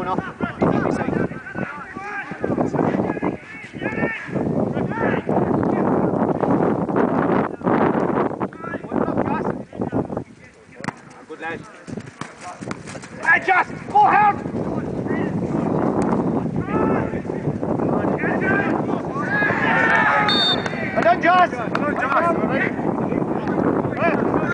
going off. Don't be safe. Good lad. Hey, Josh! Go hard! Well done, Josh! Well done, Josh!